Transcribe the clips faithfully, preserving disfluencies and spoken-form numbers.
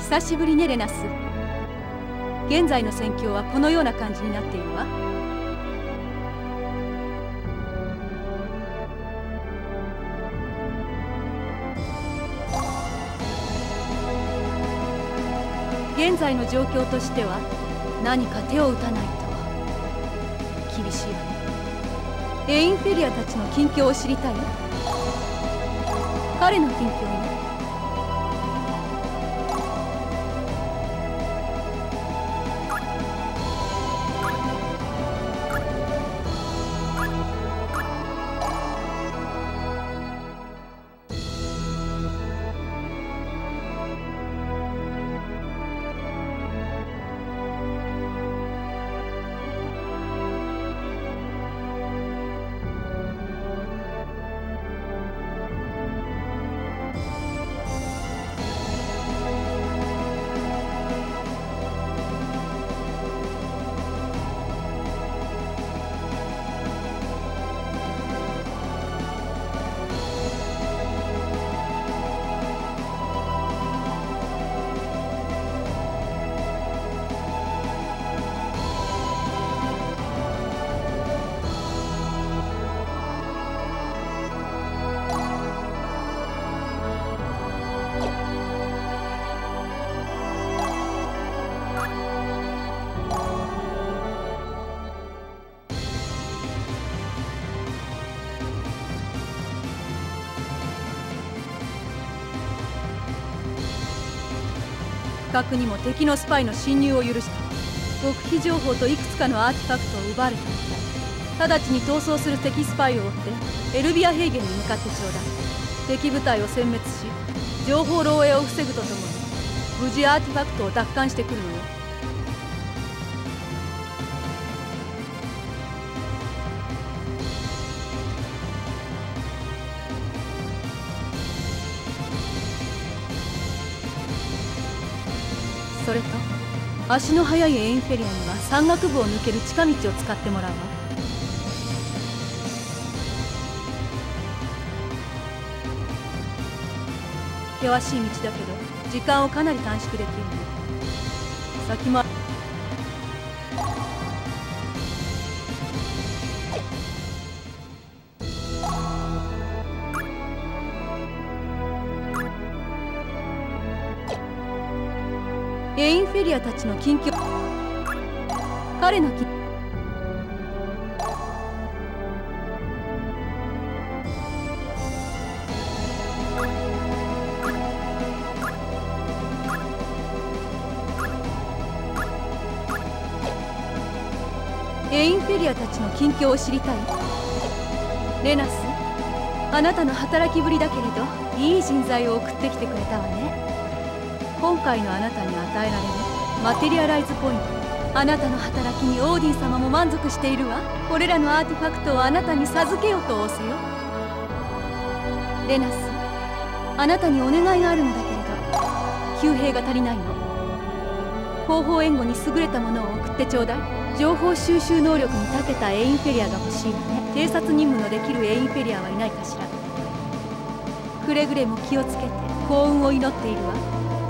久しぶりね、レナス。現在の戦況はこのような感じになっているわ。現在の状況としては何か手を打たないと厳しいわね。エインフェリアたちの近況を知りたい？彼の近況ね。不覚にも敵のスパイの侵入を許した。極秘情報といくつかのアーティファクトを奪われたみたい。直ちに逃走する敵スパイを追ってエルビア平原に向かってちょうだい。敵部隊を殲滅し情報漏洩を防ぐとともに無事アーティファクトを奪還してくるのよ。それと足の速いエインフェリアには山岳部を抜ける近道を使ってもらうわ。険しい道だけど時間をかなり短縮できるの。先もエインフェリアたちの近況。彼の近エインフェリアたちの近況を知りたい？レナス、あなたの働きぶりだけれどいい人材を送ってきてくれたわね。今回のあなたに与えられるマテリアライズポイント、あなたの働きにオーディン様も満足しているわ。これらのアーティファクトをあなたに授けようと仰せよ。レナス、あなたにお願いがあるのだけれど旧兵が足りないの。後方援護に優れたものを送ってちょうだい。情報収集能力に長けたエインフェリアが欲しいわね。偵察任務のできるエインフェリアはいないかしら。くれぐれも気をつけて幸運を祈っているわ。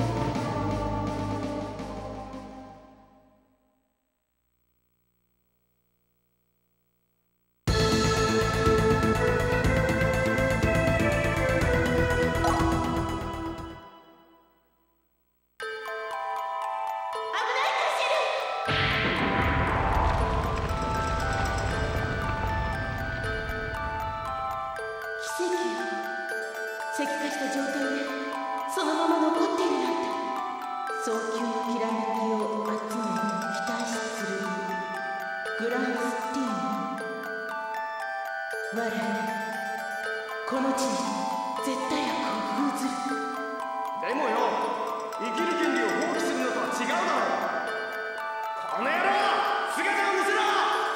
奇跡よ。石化した状態でそのまま残っているなんて。早急のきらめきを集め期待するグランスティーン。我々この地に絶対悪を封ずる。 でもよ、生きる権利を放棄するのとは違うだろう。この野郎、姿を見せろ。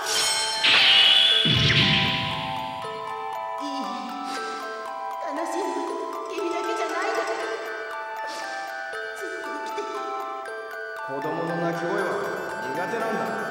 子供の泣き声は苦手なんだ。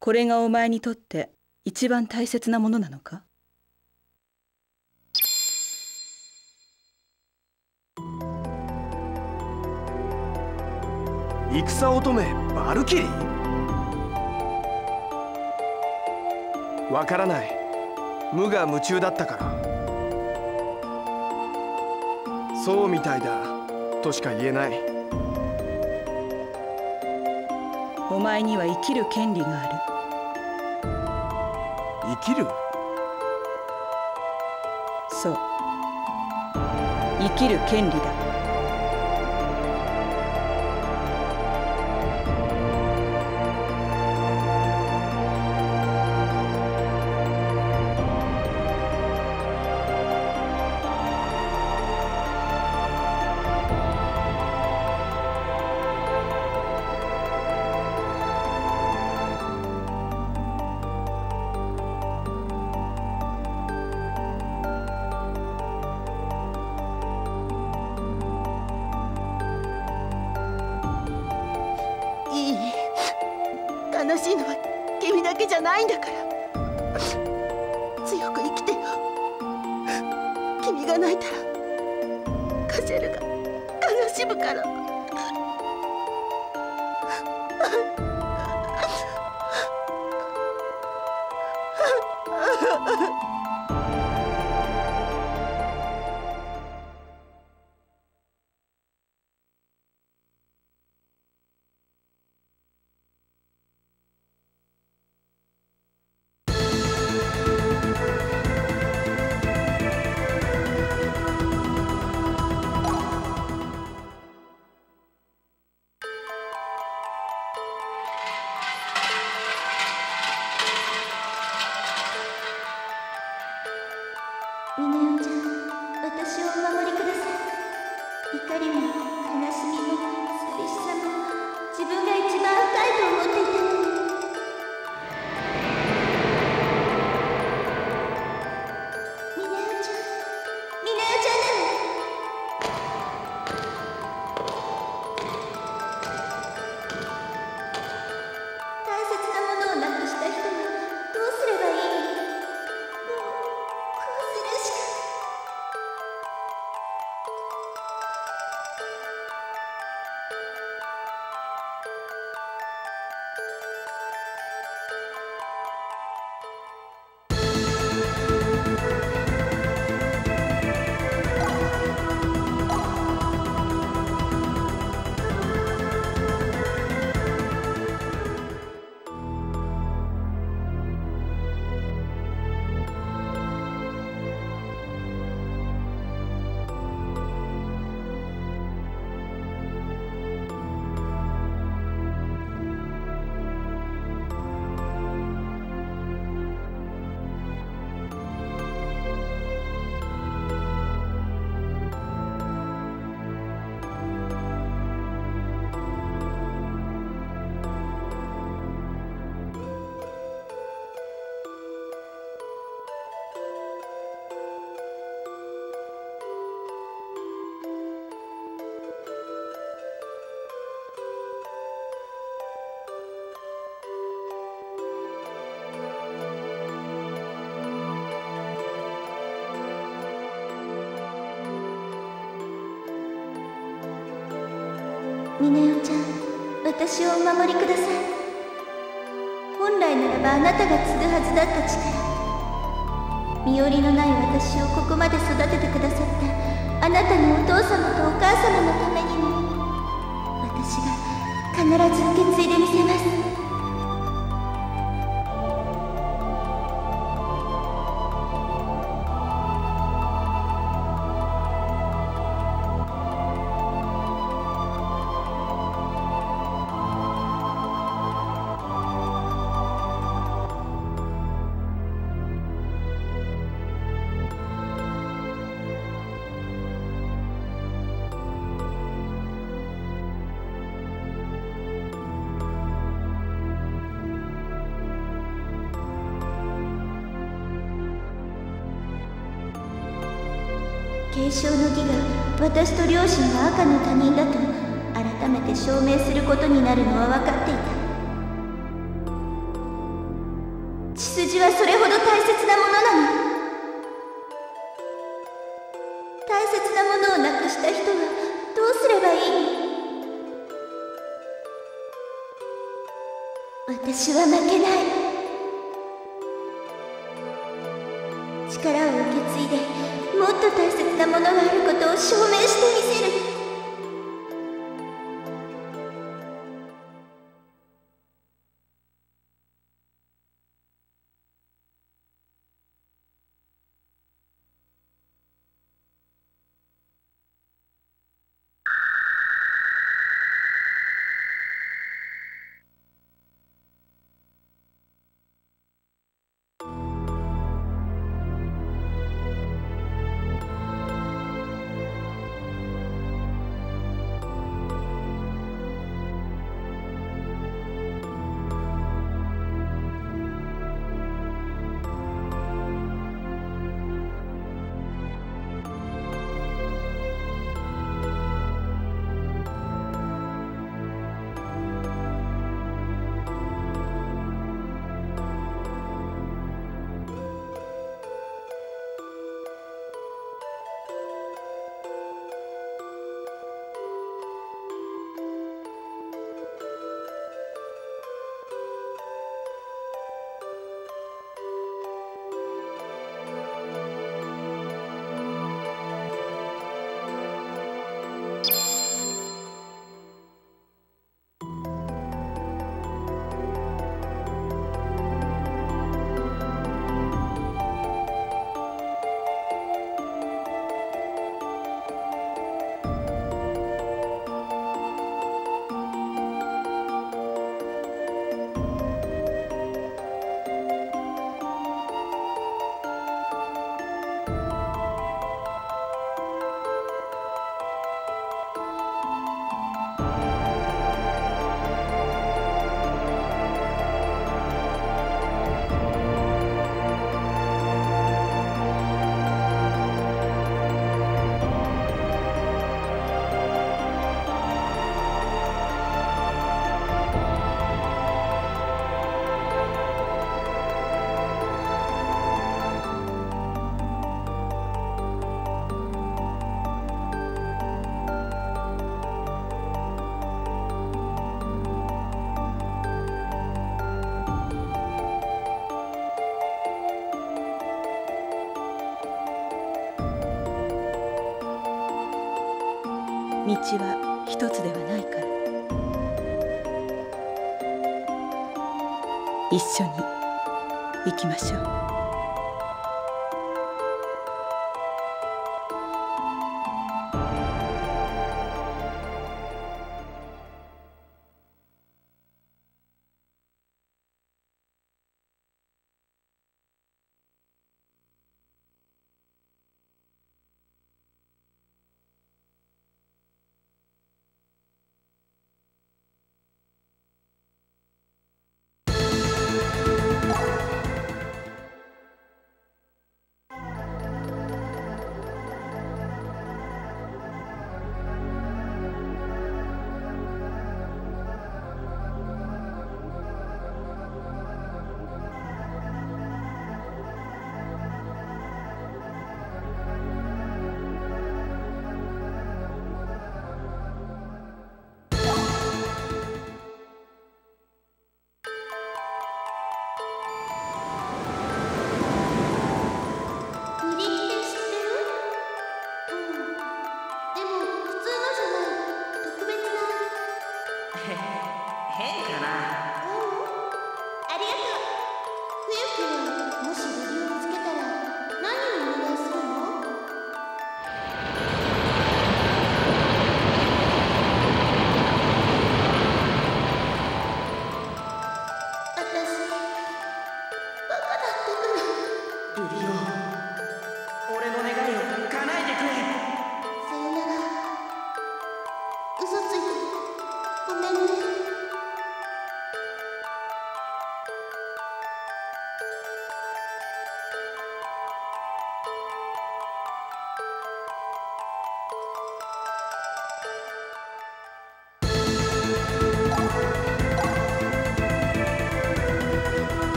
これがお前にとって一番大切なものなのか？ 戦乙女バルキリー？わからない。無我夢中だったから。そうみたいだとしか言えない。 お前には生きる権利がある。 生きる？ そう、生きる権利だ。 悲しいのは君だけじゃないんだから。強く生きてよ。君が泣いたらカシェルが悲しむから。 ミネオちゃん、私をお守りください。怒りも悲しみも寂しさも自分が一番深いと思っていたのに。ミネオちゃん、ミネオちゃんなの？大切なものをなくした人はどうすればいいの？ミネオちゃん、私をお守りください。本来ならばあなたが継ぐはずだった力、身寄りのない私をここまで育ててくださったあなたのお父様とお母様のためにも、私が必ず受け継いでみせます。継承の儀が私と両親が赤の他人だと改めて証明することになるのは分かっていた。 ほど大切なものなの。大切なものをなくした人はどうすればいいの？私は負けない。力を受け継いでもっと大切なものがあることを証明してみせる。 道は一つではないから、一緒に行きましょう。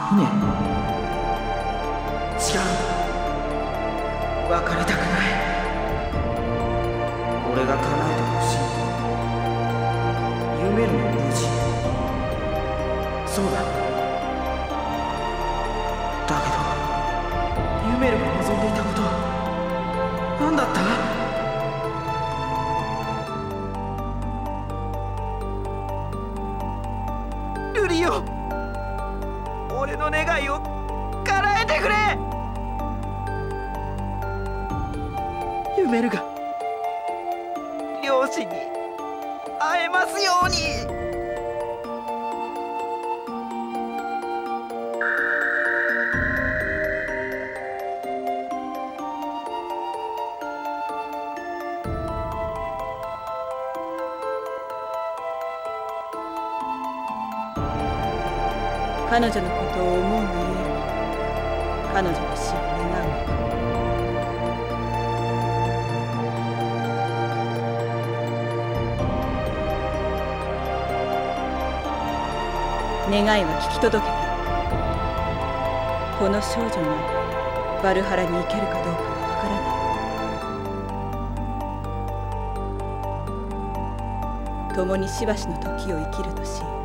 船。違う、別れたくない。俺が叶えてほしいユメルの無事。そうだ。だけどユメルが望んでいたことは何だった？ルリオ、俺の願いを叶えてくれ。ユメルが両親に会えますように。 彼女のことを思うがゆえに彼女の死を願うのか。願いは聞き届けて、この少女がバルハラに行けるかどうかはわからない。共にしばしの時を生きるとし、